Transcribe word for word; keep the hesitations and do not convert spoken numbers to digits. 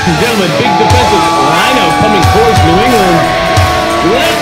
and gentlemen, big defensive line out coming towards New England. Let's